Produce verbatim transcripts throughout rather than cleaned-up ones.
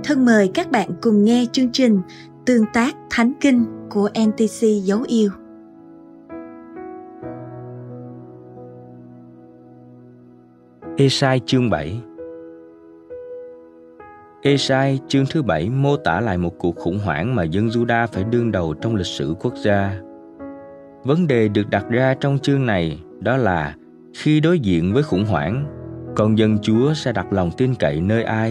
thân mời các bạn cùng nghe chương trình Tương tác Thánh Kinh của em tê xê Dấu Yêu. Ê-sai chương bảy. Ê-sai chương thứ bảy mô tả lại một cuộc khủng hoảng mà dân Juda phải đương đầu trong lịch sử quốc gia. Vấn đề được đặt ra trong chương này đó là khi đối diện với khủng hoảng, con dân Chúa sẽ đặt lòng tin cậy nơi ai?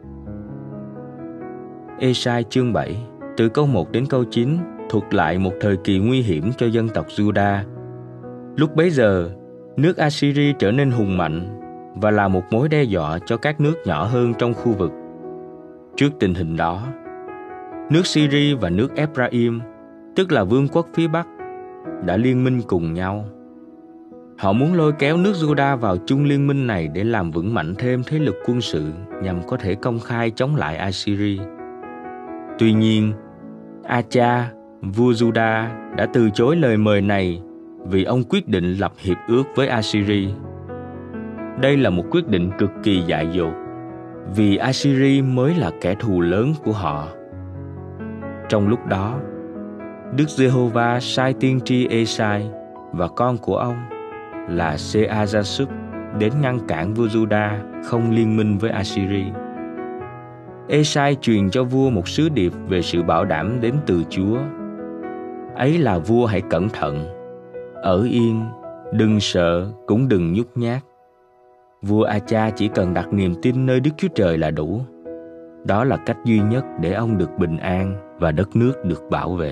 Ê-sai chương bảy, từ câu một đến câu chín, thuật lại một thời kỳ nguy hiểm cho dân tộc Juda. Lúc bấy giờ, nước Assyri trở nên hùng mạnh và là một mối đe dọa cho các nước nhỏ hơn trong khu vực. Trước tình hình đó, nước Syri và nước Ephraim, tức là vương quốc phía Bắc, đã liên minh cùng nhau. Họ muốn lôi kéo nước Juda vào chung liên minh này để làm vững mạnh thêm thế lực quân sự nhằm có thể công khai chống lại Assyri. Tuy nhiên, Acha, vua Juda, đã từ chối lời mời này vì ông quyết định lập hiệp ước với Assyri. Đây là một quyết định cực kỳ dại dột, vì Assyri mới là kẻ thù lớn của họ. Trong lúc đó, Đức Giê-hô-va sai tiên tri Ê-sai và con của ông là Se-a-gia-súp đến ngăn cản vua Juda không liên minh với Assyri. Ê-sai truyền cho vua một sứ điệp về sự bảo đảm đến từ Chúa. Ấy là vua hãy cẩn thận, ở yên, đừng sợ, cũng đừng nhút nhát. Vua Acha chỉ cần đặt niềm tin nơi Đức Chúa Trời là đủ. Đó là cách duy nhất để ông được bình an và đất nước được bảo vệ.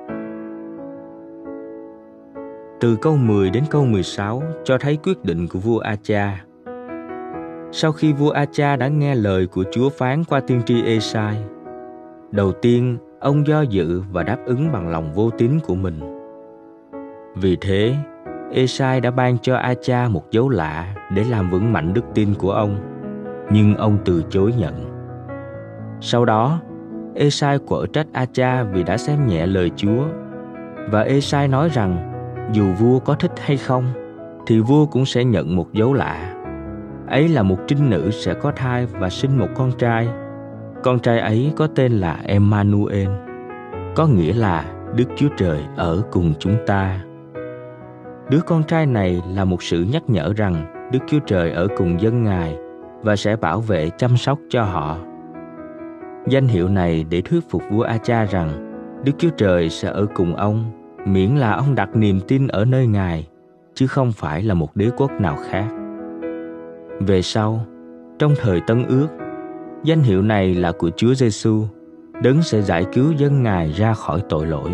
Từ câu mười đến câu mười sáu cho thấy quyết định của vua Acha. Sau khi vua Acha đã nghe lời của Chúa phán qua tiên tri Ê-sai, đầu tiên ông do dự và đáp ứng bằng lòng vô tín của mình. Vì thế, Ê-sai đã ban cho Acha một dấu lạ để làm vững mạnh đức tin của ông, nhưng ông từ chối nhận. Sau đó, Ê-sai quở trách Acha vì đã xem nhẹ lời Chúa, và Ê-sai nói rằng dù vua có thích hay không, thì vua cũng sẽ nhận một dấu lạ. Ấy là một trinh nữ sẽ có thai và sinh một con trai. Con trai ấy có tên là Emmanuel, có nghĩa là Đức Chúa Trời ở cùng chúng ta. Đứa con trai này là một sự nhắc nhở rằng Đức Chúa Trời ở cùng dân Ngài và sẽ bảo vệ chăm sóc cho họ. Danh hiệu này để thuyết phục vua Acha rằng Đức Chúa Trời sẽ ở cùng ông, miễn là ông đặt niềm tin ở nơi Ngài, chứ không phải là một đế quốc nào khác. Về sau, trong thời Tân Ước, danh hiệu này là của Chúa Giêsu, đấng sẽ giải cứu dân Ngài ra khỏi tội lỗi.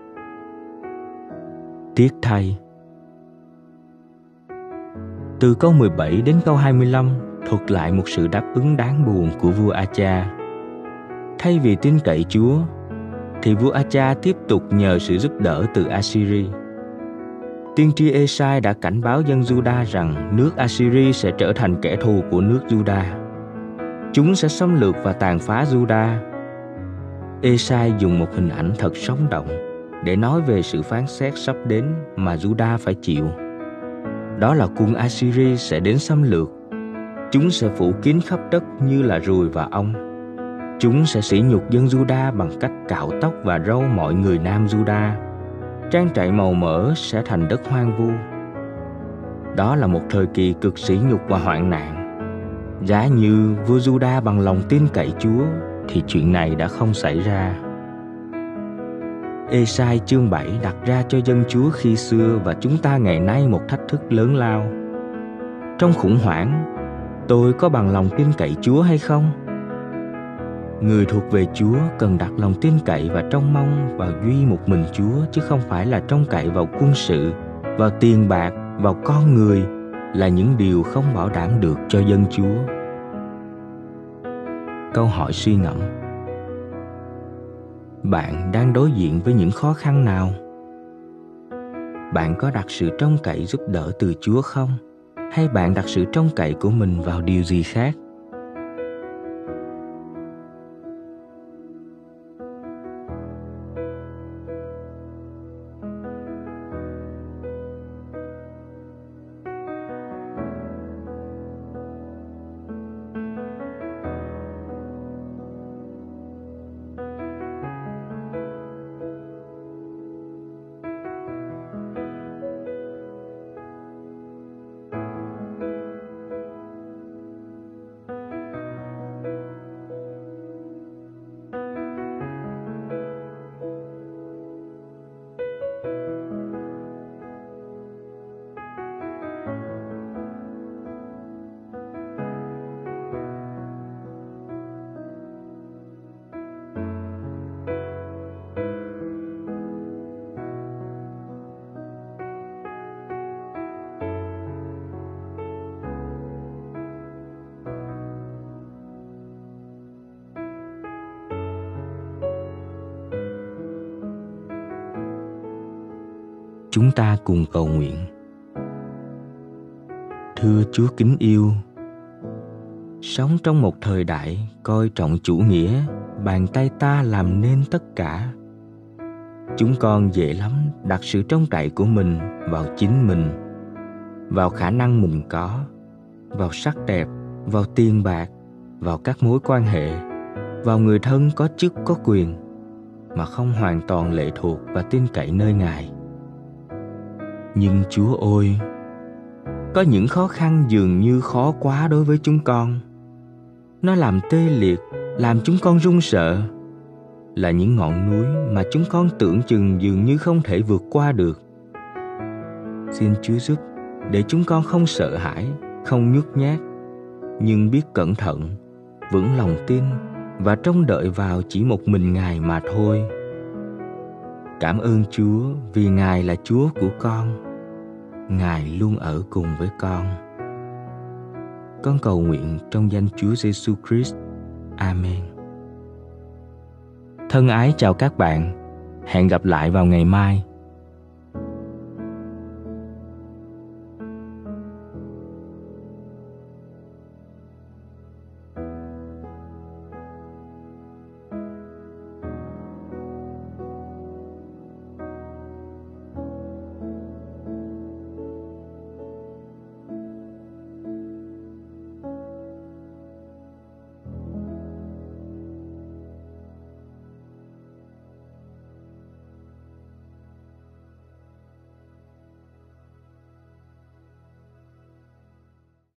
Tiếc thay. Từ câu mười bảy đến câu hai mươi lăm thuật lại một sự đáp ứng đáng buồn của vua Acha. Thay vì tin cậy Chúa, thì vua Acha tiếp tục nhờ sự giúp đỡ từ Assyri. Tiên tri Ê-sai đã cảnh báo dân Juda rằng nước Assyri sẽ trở thành kẻ thù của nước Juda. Chúng sẽ xâm lược và tàn phá Juda. Ê-sai dùng một hình ảnh thật sống động để nói về sự phán xét sắp đến mà Juda phải chịu. Đó là quân Assyri sẽ đến xâm lược. Chúng sẽ phủ kín khắp đất như là ruồi và ong. Chúng sẽ sỉ nhục dân Juda bằng cách cạo tóc và râu mọi người nam Juda. Trang trại màu mỡ sẽ thành đất hoang vu. Đó là một thời kỳ cực sỉ nhục và hoạn nạn. Giá như vua Juda bằng lòng tin cậy Chúa, thì chuyện này đã không xảy ra. Ê-sai chương bảy đặt ra cho dân Chúa khi xưa và chúng ta ngày nay một thách thức lớn lao. Trong khủng hoảng, tôi có bằng lòng tin cậy Chúa hay không? Người thuộc về Chúa cần đặt lòng tin cậy và trông mong vào duy một mình Chúa, chứ không phải là trông cậy vào quân sự, vào tiền bạc, vào con người, là những điều không bảo đảm được cho dân Chúa. Câu hỏi suy ngẫm: bạn đang đối diện với những khó khăn nào? Bạn có đặt sự trông cậy giúp đỡ từ Chúa không? Hay bạn đặt sự trông cậy của mình vào điều gì khác? Chúng ta cùng cầu nguyện. Thưa Chúa kính yêu, sống trong một thời đại coi trọng chủ nghĩa, bàn tay ta làm nên tất cả. Chúng con dễ lắm đặt sự trông cậy của mình vào chính mình, vào khả năng mình có, vào sắc đẹp, vào tiền bạc, vào các mối quan hệ, vào người thân có chức có quyền, mà không hoàn toàn lệ thuộc và tin cậy nơi Ngài. Nhưng Chúa ơi, có những khó khăn dường như khó quá đối với chúng con. Nó làm tê liệt, làm chúng con run sợ. Là những ngọn núi mà chúng con tưởng chừng dường như không thể vượt qua được. Xin Chúa giúp để chúng con không sợ hãi, không nhút nhát, nhưng biết cẩn thận, vững lòng tin và trông đợi vào chỉ một mình Ngài mà thôi. Cảm ơn Chúa vì Ngài là Chúa của con. Ngài luôn ở cùng với con. Con cầu nguyện trong danh Chúa Giêsu Christ. Amen. Thân ái chào các bạn. Hẹn gặp lại vào ngày mai.